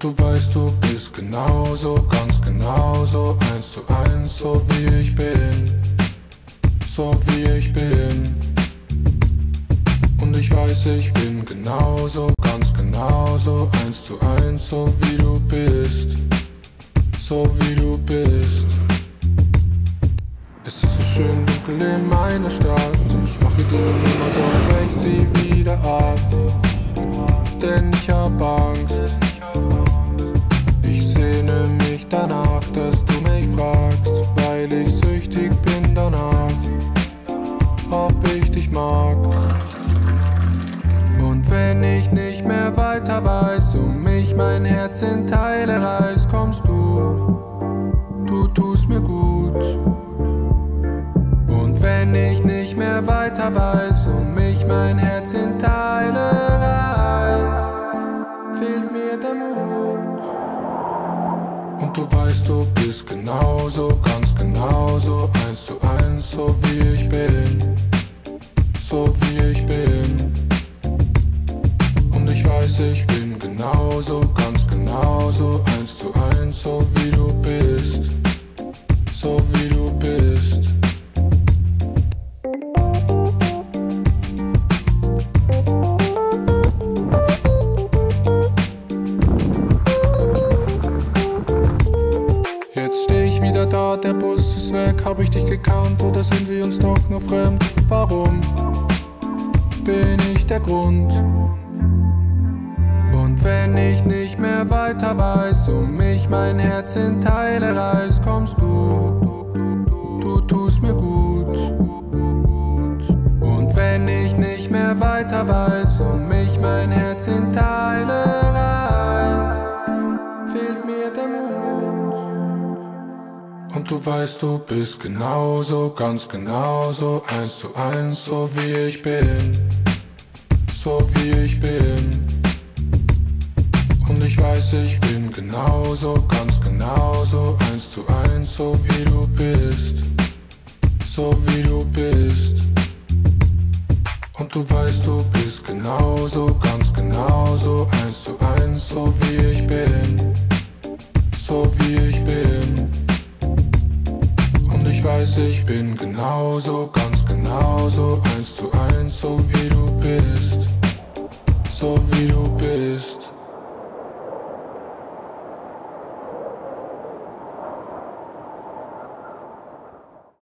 du weißt, du bist genauso, ganz genauso, 1:1, so wie ich bin, so wie ich bin. Und ich weiß, ich bin genauso, ganz genauso, 1:1, so wie du bist, so wie du bist. Es ist so schön dunkel in meiner Stadt, ich mache die Nummer, doch brech sie wieder ab, denn ich hab Angst. Ich sehne mich danach, dass du mich fragst, weil ich süchtig bin danach, ob ich dich mag. Und wenn ich nicht mehr weiter weiß und mich mein Herz in Teile reißt, kommst du, du tust mir gut. Und wenn ich nicht mehr weiter weiß und mich mein Herz in Teile reißt, fehlt mir der Mut. Und du weißt, du bist genauso, ganz genauso, 1:1, so wie ich bin, so wie ich bin. Und ich weiß, ich bin genauso, ganz genauso, 1:1, so wie du bist, so wie du bist. Der Bus ist weg, hab ich dich gekannt oder sind wir uns doch nur fremd? Warum bin ich der Grund? Und wenn ich nicht mehr weiter weiß und mich mein Herz in Teile reißt, kommst du, du tust mir gut. Und wenn ich nicht mehr weiter weiß und mich mein Herz in Teile reißt, fehlt mir der Mut. Und du weißt, du bist genauso, ganz genauso, 1:1, so wie ich bin, so wie ich bin. Und ich weiß, ich bin genauso, ganz genauso, 1:1, so wie du bist, so wie du bist. Und du weißt, du bist genauso, ganz genauso, 1:1, so wie ich bin, so wie ich bin. Ich weiß, ich bin genauso, ganz genauso, 1:1, so wie du bist, so wie du bist.